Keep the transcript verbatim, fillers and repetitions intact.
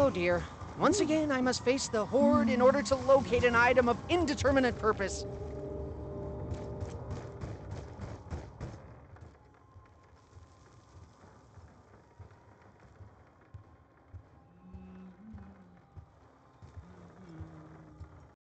Oh dear. Once again, I must face the Horde in order to locate an item of indeterminate purpose.